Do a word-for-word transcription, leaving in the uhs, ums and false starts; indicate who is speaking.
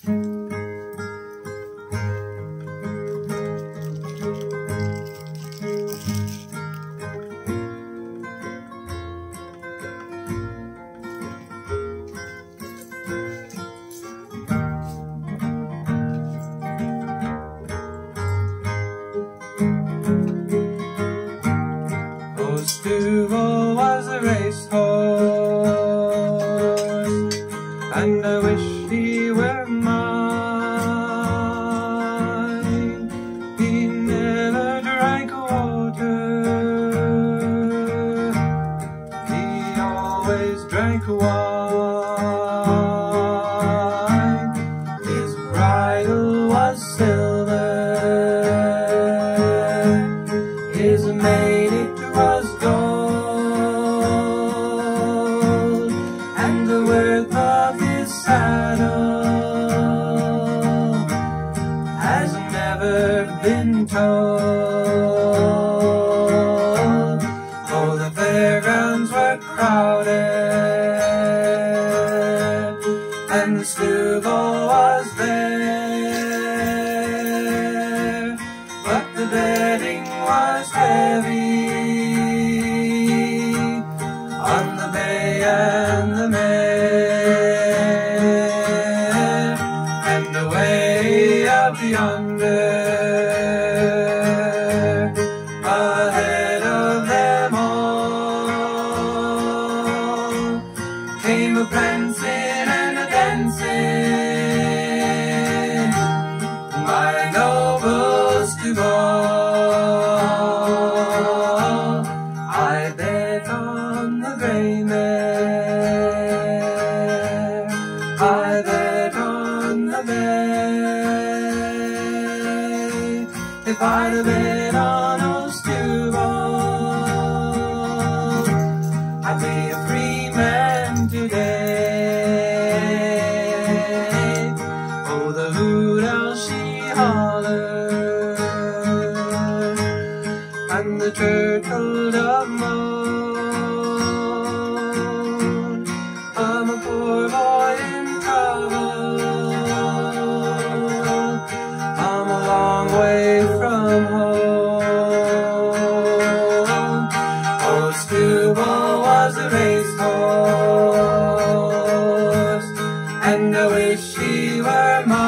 Speaker 1: Stewball was a racehorse, and I wish he were mine. He never drank water, he always drank wine. His bridle was silver, his mane it was gold, and the worth of his saddle has never been told. Oh, the fairgrounds were crowded, and the Stewball was there, but the betting was heavy on the bay and the mare, and away up yonder, ahead of them all, came a prancing and a dancing, my noble Stewball. I bet on the grey mare, I bet on the bay. If I'd have bet on old Stewball, I'd be a free man today. Oh, the hoot owl she hollered, and the turtle dove moaned. I'm a poor boy in trouble, I'm a long way from home. Oh, Stewball was a racehorse, and I wish he were mine.